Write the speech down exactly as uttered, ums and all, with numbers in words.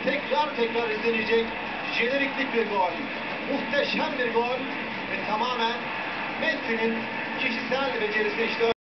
tekrar tekrar izlenecek jeneriklik bir gol. Muhteşem bir gol ve tamamen Messi'nin kişisel becerisi işte.